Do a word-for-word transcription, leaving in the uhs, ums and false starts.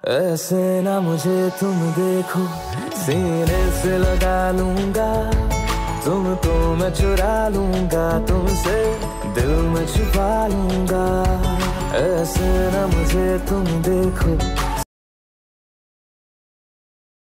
ऐसे ना मुझे तुम देखो, सीने से लगा लूंगा तुमको मैं, चुरा लूंगा तुमसे, दिल में छुपा लूंगा। ऐसे ना मुझे तुम देखो,